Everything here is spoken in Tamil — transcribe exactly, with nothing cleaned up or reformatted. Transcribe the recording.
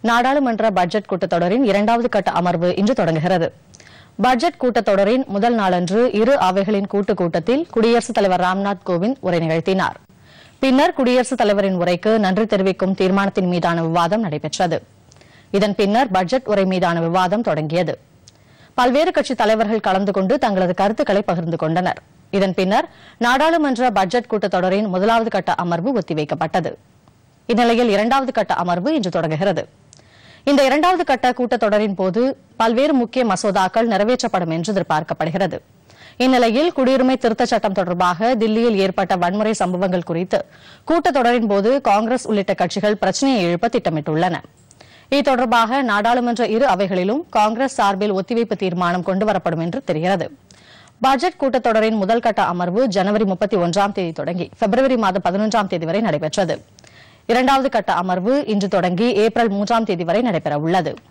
நாடாளுமன்ற பட்ஜெட் கூட்டத்தொடரின் இரண்டாவது கட்ட அமர்வு இன்று தொடங்குகிறது. பட்ஜெட் கூட்டத்தொடரின் முதல் நாளன்று இரு அவைகளின் கூட்டுக் கூட்டத்தில் குடியரசுத் தலைவர் ராம்நாத் கோவிந்த் உரை நிகழ்த்தினார். பின்னர் குடியரசுத் தலைவரின் உரைக்கு நன்றி தெரிவிக்கும் தீர்மானத்தின் மீதான விவாதம் நடைபெற்றது. இதன் பின்னர் பட்ஜெட் உரை மீதான விவாதம் தொடங்கியது. பல்வேறு கட்சித் தலைவர்கள் கலந்து கொண்டு தங்களது கருத்துக்களை பகிர்ந்து கொண்டனர். இதன் பின்னர் நாடாளுமன்ற பட்ஜெட் கூட்டத்தொடரின் முதலாவது கட்ட அமர்வு ஒத்திவைக்கப்பட்டது. இந்நிலையில் இரண்டாவது கட்ட அமர்வு இன்று தொடங்குகிறது. இந்த இரண்டாவது கட்ட கூட்டத்தொடரின் போது பல்வேறு முக்கிய மசோதாக்கள் நிறைவேற்றப்படும் என்று எதிர்பார்க்கப்படுகிறது. இந்நிலையில் குடியுரிமை திருத்தச் சட்டம் தொடர்பாக தில்லியில் ஏற்பட்ட வன்முறை சம்பவங்கள் குறித்து கூட்டத்தொடரின் போது காங்கிரஸ் உள்ளிட்ட கட்சிகள் பிரச்சினையை எழுப்ப திட்டமிட்டுள்ளன. இது தொடர்பாக நாடாளுமன்ற இரு அவைகளிலும் காங்கிரஸ் சார்பில் ஒத்திவைப்பு தீர்மானம் கொண்டுவரப்படும் என்று தெரிகிறது. பட்ஜெட் கூட்டத்தொடரின் முதல் கட்ட அமர்வு ஜனவரி முப்பத்தி ஒன்றாம் தேதி தொடங்கி பிப்ரவரி மாதம் பதினொன்றாம் தேதி வரை நடைபெற்றது. இரண்டாவது கட்ட அமர்வு இன்று தொடங்கி ஏப்ரல் மூன்றாம் தேதி வரை நடைபெறவுள்ளது.